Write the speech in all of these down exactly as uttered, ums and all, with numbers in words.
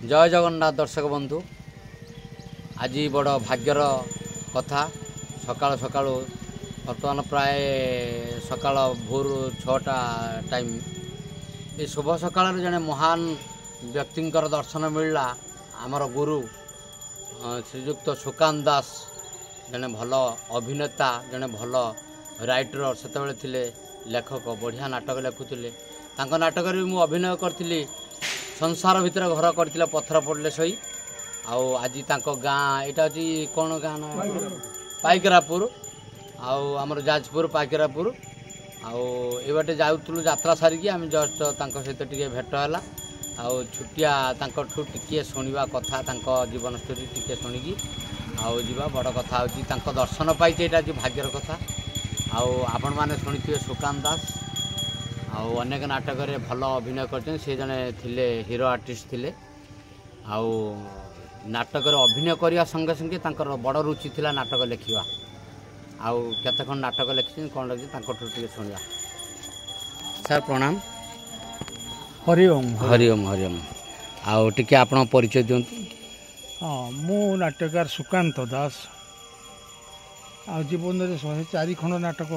जय जगन्नाथ दर्शक बंधु आज बड़ भाग्यर कथा सकाल सकाल बर्तमान प्राय सकाल भोर छटा टाइम ये शुभ सकाल जड़े महान व्यक्ति दर्शन मिलला आमर गुरु श्रीजुक्त सुकांत दास जड़े भल अभिनेता जड़े भल राइटर से लेखक बढ़िया नाटक लिखुले नाटक मु अभिनय करी संसार भितर घर कर पत्थर पड़े सही आउ आज गाँ यहाँ हूँ कौन गाँ ना पाइकरापुर आमर जाजपुर पाइकरापुर आउ ये बाटे जाऊँ यात्रा सारिकी आम जस्ट सहित टे भेट है आउ छुटिया टे शुणा कथा जीवन स्टोरी टे शुणिकी आउ जा बड़ कथा हूँ दर्शन पाई यहाँ भाग्यर कथा आउ आपण मैंने शुणी सुकांत दास आउ अनेक नाटक रे भल अभिनय करते से जने थिले हीरो आर्टिस्ट थिले आउ नाटक रे अभिनय करिया संगे संगे तांकर बड़ रुचि थिला नाटक लिखिबा आउ केते खन नाटक लिखि कोन लगी तांको टिके सुनिया सर प्रणाम हरिओम हरिओम हरिओम आउ टिके आपण परिचय दियंतु हां मु नाटककार सुकांत दास आ जीवन रे एक सौ चार खंड नाटक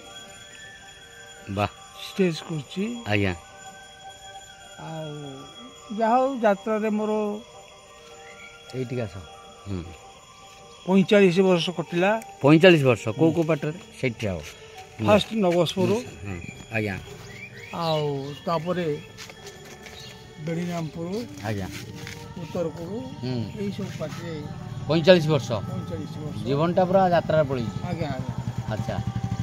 वाह स्टेज करछि आज्ञा आ जाहो यात्रा रे मोर एटिका स हम पैंतालीस वर्ष कटिला पैंतालीस वर्ष को को पाटर सेठी आओ फर्स्ट नवस्पुर आज्ञा आउ तापरे बेड़ीरामपुर आज्ञा उत्तरपुर एई सब पाटे पैंतालीस वर्ष पैंतालीस वर्ष जीवनटा पूरा यात्रा पड़ी आज्ञा आज्ञा अच्छा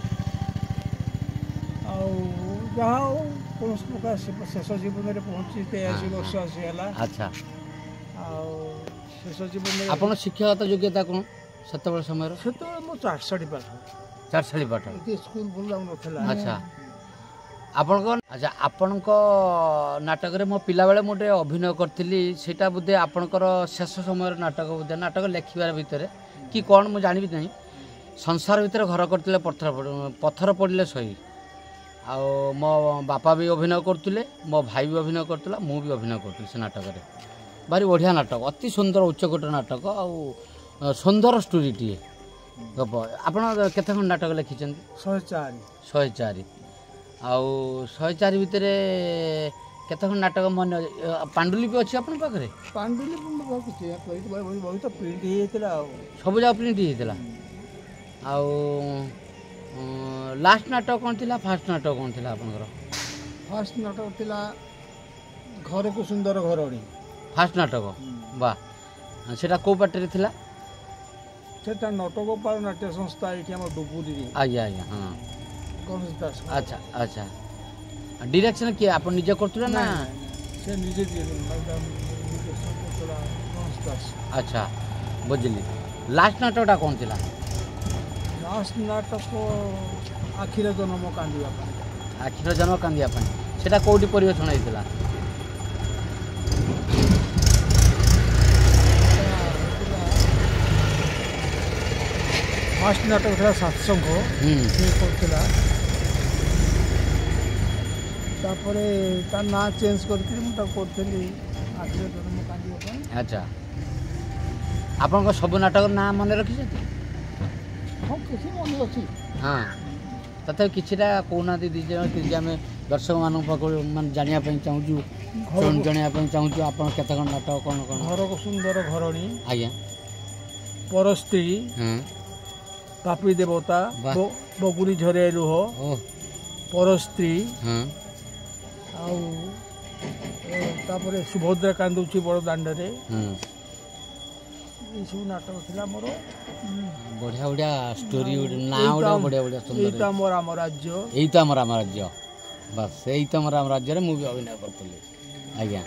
आउ जाओ कौन प्रकार शेष जीवन में पहुँची तेयासी वर्ष आसीगला अच्छा आउ शेष जीवन आपन शिक्षागत योग्यता कौन सेतबे समय से मो चारसाड़ी पाठ चारसाड़ी पाठ स्कूल भूल नथला अच्छा आपण को अच्छा आपण को नाटक रे मो पिला बेले मोटे अभिनय करथिली सेटा बुद्धे आपणकर शेष समय नाटक बुद्धे नाटक लेखिबार भितर कि कोन मु जानिबि नहीं संसार भितर घर करथिले पत्थर पत्थर पड़ले सही आउ मो बापा भी अभिनय करते मो भाई भी अभिनय करता मु भी अभिनय करी से नाटक रे भारी बढ़िया नाटक अति सुंदर उच्चकोट नाटक आउ सुंदर स्टोरी टी गप आपड़ केते खंड नाटक लिखिं शहे चार शहे चार आउ शहे चार भितर केते खंड नाटक मन पांडुलिपि अच्छी आपन पाखरे पांडुलिपि बहुत प्रिंट होता सब जगह प्रिंट होता आउ लास्ट नाटक कौन थिला फास्ट नाटक कौन थिला आपनकर फास्ट नाटक थिला घर को सुंदर घरणी फास्ट नाटक वाह सेटा को पाटे थिला सेटा नटगोपाल नाट्य संस्था एठी हम डुपुरी आज्ञा आज्ञा हां गणेश दास अच्छा अच्छा डायरेक्शन के आप निजे करथुला ना से निजे दिए गणेश दास अच्छा बुझली लास्ट नाटकटा कौन थिला लास्ट नाटक आखिर जन्म कांदिया आखिर जन्म कांदिया सेटा कोठी परिवेषण होइतिला फास्ट नाटक था सत्संग से करथिला तापरे ता ना चेंज करथि मु ता करथली आखिर जन्म कांदिया अच्छा आपन को सब नाटक ना मन रखि छथि हाँ तथा किटा कहना दीजिए आम दर्शक मान मान जानापी चाहूँ जनापी चाहूँ आप नाटक कौन कौन घर को सुंदर घरणी आज्ञा पर स्त्री पापी देवता बगुरी झरे रुह पर स्त्री आउे सुभद्रा कांदुची बड़ दांडे सब नाटक थिला मोर बढ़िया बढ़िया स्टोरी ना बढ़िया बढ़िया सुंदर एटा मोर आम राज्य एई तो हमर आम राज्य बस एई तो हमर आम राज्य रे मु भी अभिनय करतली आज्ञा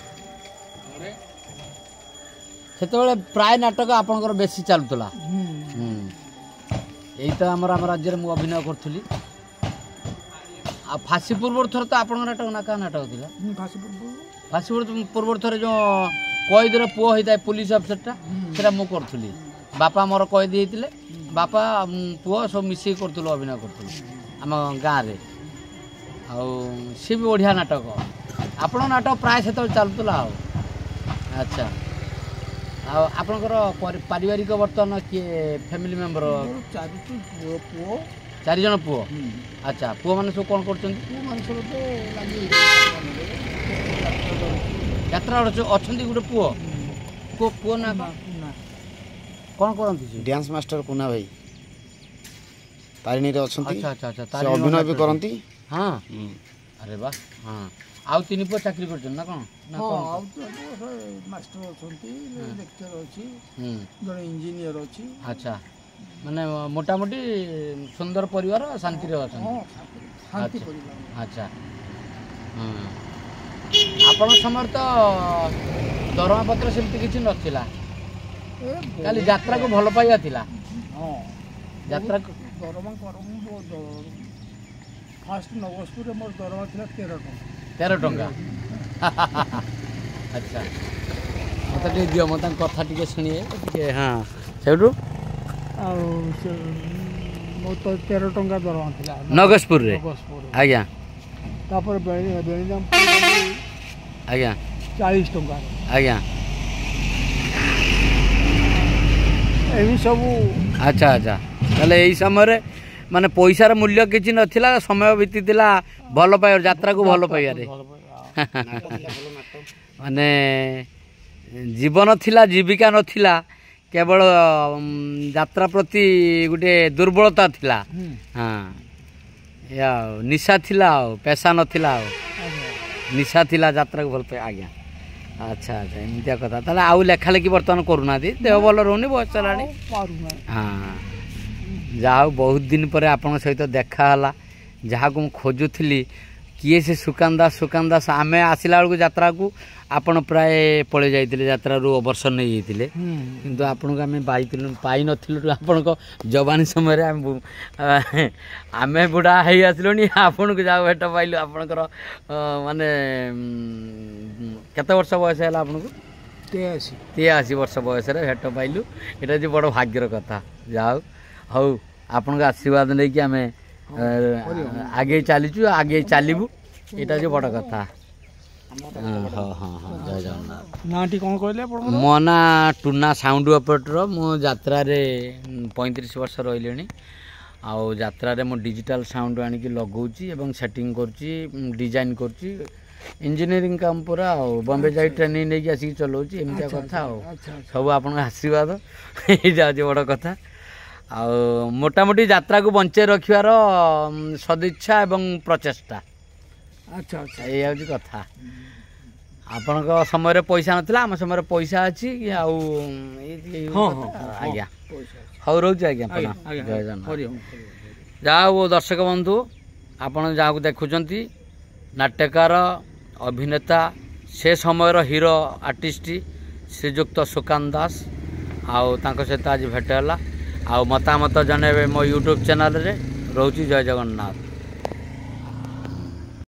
सेते बेले प्राय नाटक आपनकर बेसी चलतला हम एई तो हमर आम राज्य रे मु अभिनय करतली आ फांसी पूर्व थर तो आपन नाटक ना का नाटक थिला फांसी पूर्व फांसी पूर्व थर जो कैदर पुओ होता है पुलिस अफिसरटा से मु करी बापा मोर कैदी होते बापा पुओ सब मिसिक करूँ अभिनय करूँ आम गाँव में आउ सी भी बढ़िया नाटक आपण नाटक प्राय से चलूला अच्छा ଆଉ ଆପଣଙ୍କର ପାରିବାରିକ ବର୍ତ୍ତମାନ କିଏ ଫ୍ୟାମିଲି ମେମ୍ବର? ଚାରିଟି ପୁଅ ପୁଅ ଚାରି ଜଣ ପୁଅ। ଆଚ୍ଛା, ପୁଅମାନେ ସବୁ କ'ଣ କରୁଛନ୍ତି? ପୁଅମାନେ ସବୁ ତ ଲାଗି ଯାତ୍ରା ଅଛନ୍ତି ଗୋଟେ ପୁଅ ପୁଅ ପୁଅ ନା କ'ଣ କରନ୍ତି? ଡ୍ୟାନ୍ସ ମାଷ୍ଟର କୁନା ଭାଇ ତାରିଣୀରେ ଅଛନ୍ତି। ଆଚ୍ଛା ଆଚ୍ଛା ଆଚ୍ଛା, ସେ ଅଭିନୟ ବି କରନ୍ତି। ହଁ, ଆରେ ବା। ହଁ, ଆଉ ତିନି ପୁଅ ଚାକିରି କରୁଛନ୍ତି ନା କ'ଣ? ଆଉ ମାଷ୍ଟର ଅଛନ୍ତି, ଲେକ୍ଚର ଅଛି, ଜଣେ ଇଞ୍ଜିନିୟର ଅଛି। ଆଚ୍ଛା, ମାନେ ମୋଟାମୋଟି ସୁନ୍ଦର ପରିବାର, ଶାନ୍ତିରେ ଅଛନ୍ତି। ଆଚ୍ଛା, ହଁ। ଆପଣଙ୍କ ସମୟରେ ତ ଦରମା ପତ୍ର ସେମିତି କିଛି ନଥିଲା, ଖାଲି ଯାତ୍ରାକୁ ଭଲ ପାଇବା ଥିଲା। ହଁ, ଯାତ୍ରା ଦରମା ଫାଷ୍ଟ ନବସ୍ପୁରରେ ମୋର ଦରମା ଥିଲା ତେର ଟଙ୍କା। ତେର ଟଙ୍କା ଆଚ୍ଛା, ମୋତେ ଟିକେ ଦିଅ, ମୁଁ ତାଙ୍କ କଥା ଟିକେ ଶୁଣିଏ ଟିକେ। ହଁ, ସେଇଠୁ ଆଉ ମୋର ତ ତେର ଟଙ୍କା ଦରମା ଥିଲା ନଗସପୁରରେ। ଆଜ୍ଞା, ତାପରେ ବେଣିଦାମ ଆଜ୍ଞା ଚାଳିଶ ଟଙ୍କା। ଆଜ୍ଞା, ଏମିତି ସବୁ। ଆଚ୍ଛା ଆଚ୍ଛା, ତାହେଲେ ଏଇ ସମୟରେ ମାନେ ପଇସାର ମୂଲ୍ୟ କିଛି ନଥିଲା, ସମୟ ବିତିଥିଲା ଭଲ ପାଇବା, ଯାତ୍ରାକୁ ଭଲ ପାଇବାରେ। ମାନେ ଜୀବନ ଥିଲା, ଜୀବିକା ନଥିଲା, କେବଳ ଯାତ୍ରା ପ୍ରତି ଗୋଟେ ଦୁର୍ବଳତା ଥିଲା। ହଁ, ଏଇଆ ଆଉ ନିଶା ଥିଲା, ଆଉ ପେସା ନଥିଲା, ଆଉ ନିଶା ଥିଲା, ଯାତ୍ରାକୁ ଭଲ ପାଇବା। ଆଜ୍ଞା, ଆଚ୍ଛା ଆଚ୍ଛା, ଏମିତିଆ କଥା। ତାହେଲେ ଆଉ ଲେଖାଲେଖି ବର୍ତ୍ତମାନ କରୁନାହାନ୍ତି, ଦେହ ଭଲ ରହୁନି, ବୟସ ହେଲାଣି। ହଁ, ଯାହା ହଉ ବହୁତ ଦିନ ପରେ ଆପଣଙ୍କ ସହିତ ଦେଖା ହେଲା, ଯାହାକୁ ମୁଁ ଖୋଜୁଥିଲି, କିଏ ସେ ସୁକାନ୍ତ ଦାସ। ସୁକାନ୍ତ ଦାସ, ଆମେ ଆସିଲା ବେଳକୁ ଯାତ୍ରାକୁ ଆପଣ ପ୍ରାୟ ପଳେଇ ଯାଇଥିଲେ, ଯାତ୍ରାରୁ ଅବସର ନେଇଯାଇଥିଲେ, କିନ୍ତୁ ଆପଣଙ୍କୁ ଆମେ ପାଇଥିଲୁ ପାଇନଥିଲୁ। ଆପଣଙ୍କ ଯବାନୀ ସମୟରେ ଆମେ ଆମେ ବୁଢ଼ା ହେଇ ଆସିଲୁଣି, ଆପଣଙ୍କୁ ଯାହା ଭେଟ ପାଇଲୁ। ଆପଣଙ୍କର ମାନେ କେତେ ବର୍ଷ ବୟସ ହେଲା ଆପଣଙ୍କୁ? ତେୟାଅଶୀ ତେୟାଅଶୀ ବର୍ଷ ବୟସରେ ଭେଟ ପାଇଲୁ, ଏଇଟା ହେଉଛି ବଡ଼ ଭାଗ୍ୟର କଥା। ଯାହା ହଉ, ହଉ, ଆପଣଙ୍କ ଆଶୀର୍ବାଦ ନେଇକି ଆମେ ଆଗେଇ ଚାଲିଛୁ, ଆଗେଇ ଚାଲିବୁ, ଏଇଟା ହେଉଛି ବଡ଼ କଥା। ହଁ ହଁ ହଁ, ଜୟ ଜଗନ୍ନାଥ। ନାଁଟି କ'ଣ କହିଲେ ଆପଣଙ୍କର? ମୋ ନାଁ ଟୁନା, ସାଉଣ୍ଡ ଅପରେଟର। ମୁଁ ଯାତ୍ରାରେ ପଇଁତିରିଶ ବର୍ଷ ରହିଲିଣି। ଆଉ ଯାତ୍ରାରେ ମୁଁ ଡିଜିଟାଲ୍ ସାଉଣ୍ଡ ଆଣିକି ଲଗାଉଛି ଏବଂ ସେଟିଂ କରୁଛି, ଡିଜାଇନ୍ କରୁଛି, ଇଞ୍ଜିନିୟରିଂ କାମ ପୁରା। ଆଉ ବମ୍ବେ ଯାଇ ଟ୍ରେନିଂ ନେଇକି ଆସିକି ଚଲାଉଛି, ଏମିତିଆ କଥା। ଆଉ ସବୁ ଆପଣଙ୍କ ଆଶୀର୍ବାଦ, ଏଇଟା ହେଉଛି ବଡ଼ କଥା। ଆଉ ମୋଟାମୋଟି ଯାତ୍ରାକୁ ବଞ୍ଚେଇ ରଖିବାର ସଦିଚ୍ଛା ଏବଂ ପ୍ରଚେଷ୍ଟା। ଆଚ୍ଛା ଆଚ୍ଛା, ଏଇ ହେଉଛି କଥା। ଆପଣଙ୍କ ସମୟରେ ପଇସା ନଥିଲା, ଆମ ସମୟରେ ପଇସା ଅଛି। ଆଉ ଆଜ୍ଞା, ହଉ, ରହୁଛି ଆଜ୍ଞା। ଜୟ ଜଗନ୍ନାଥ। ଯାହା ହଉ ଦର୍ଶକ ବନ୍ଧୁ, ଆପଣ ଯାହାକୁ ଦେଖୁଛନ୍ତି, ନାଟ୍ୟକାର, ଅଭିନେତା, ସେ ସମୟର ହିରୋ ଆର୍ଟିଷ୍ଟ ଶ୍ରୀଯୁକ୍ତ ସୁକାନ୍ତ ଦାସ। ଆଉ ତାଙ୍କ ସହିତ ଆଜି ଭେଟ ହେଲା, ଆଉ ମତାମତ ଜଣାଇବେ ମୋ ୟୁଟ୍ୟୁବ୍ ଚ୍ୟାନେଲ୍ରେ। ରହୁଛି, ଜୟ ଜଗନ୍ନାଥ।